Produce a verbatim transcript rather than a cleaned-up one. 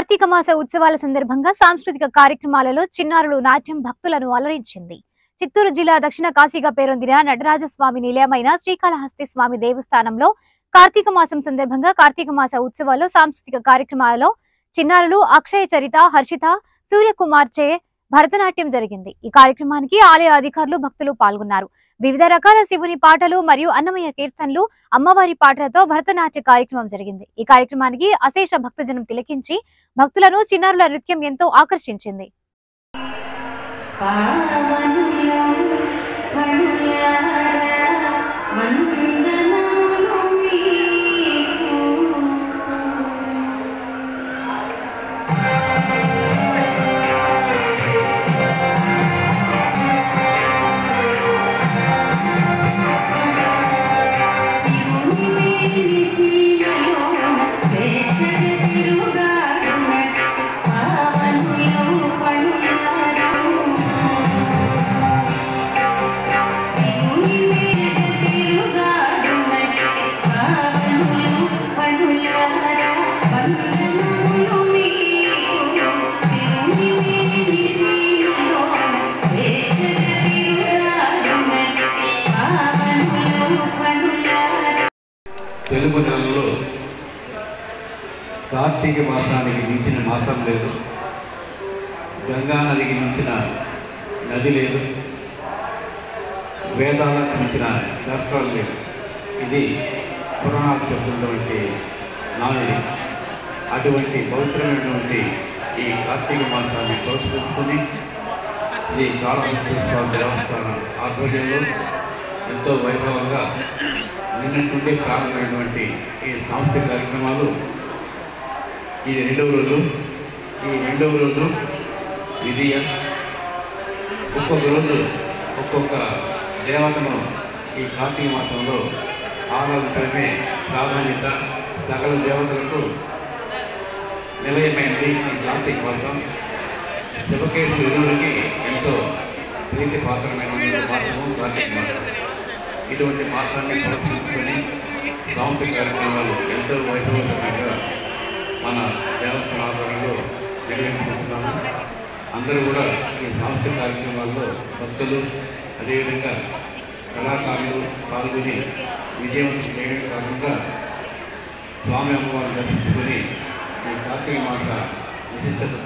కార్తీక మాస ఉత్సవాల సందర్భంగా సాంస్కృతిక కార్యక్రమాలలో చిన్నారులు నాట్యం భక్తులను అలరించింది. చిత్తూరు జిల్లా దక్షిణ కాశీగా పేరొందిన నటరాజస్వామి నిలయమైన శ్రీకాళహస్తి స్వామి దేవస్థానంలో కార్తీక మాసం సందర్భంగా కార్తీక మాస ఉత్సవాల్లో సాంస్కృతిక కార్యక్రమాలలో చిన్నారులు అక్షయ చరిత, హర్షిత, సూర్యకుమార్ చే భరతనాట్యం జరిగింది. ఈ కార్యక్రమానికి ఆలయ అధికారులు, భక్తులు పాల్గొన్నారు. వివిధ రకాల శివుని పాటలు మరియు అన్నమయ్య కీర్తనలు, అమ్మవారి పాటలతో భరతనాట్య కార్యక్రమం జరిగింది. ఈ కార్యక్రమానికి అశేష భక్తజనం తిలకించి భక్తులను చిన్నారుల నృత్యం ఎంతో ఆకర్షించింది. తెలుగు నెలలో కార్తీక మాసానికి మించిన మాసం లేదు, గంగా నదికి మించిన నది లేదు, వేదాలకు మించిన శాస్త్రాలు లేదు. ఇది పురాణాలు చెప్తున్నటువంటి నానుడి. అటువంటి పవిత్రమైనటువంటి ఈ కార్తీక మాసాన్ని ప్రోత్సహించుకుని ఈ కాళహస్తి స్వామి దేవస్థానం ఆధ్వర్యంలో ఎంతో వైభవంగా నిన్నటి నుండి ప్రారంభమైనటువంటి ఈ సాంస్కృతిక కార్యక్రమాలు ఇది రెండవ రోజు. ఈ రెండవ రోజు విధియ ఒక్కొక్క రోజు ఒక్కొక్క దేవతను ఈ కార్తీక మాసంలో ఆరాధించడమే ప్రాధాన్యత. సకల దేవతలకు నిలయమైనది ఈ కార్తీక మాసం. శివకేశు ఇరువురికి ఎంతో ప్రీతి పాత్రమైన మాసము కార్తీక మాసం. ఇటువంటి మాసాన్ని ప్రోత్సహించుకొని సాంస్కృతిక కార్యక్రమాలు ఎంతో వైభవంగా మన దేవస్థాన ఆధ్వర్యంలో నిర్వహించుకుంటున్నాము. అందరూ కూడా ఈ సాంస్కృతిక కార్యక్రమాల్లో భక్తులు, అదేవిధంగా కళాకారులు పాల్గొని విజయవంతం చేయడం కాకుండా స్వామి అమ్మవారిని దర్శించుకొని ఈ కార్తీక మాస విశిష్టత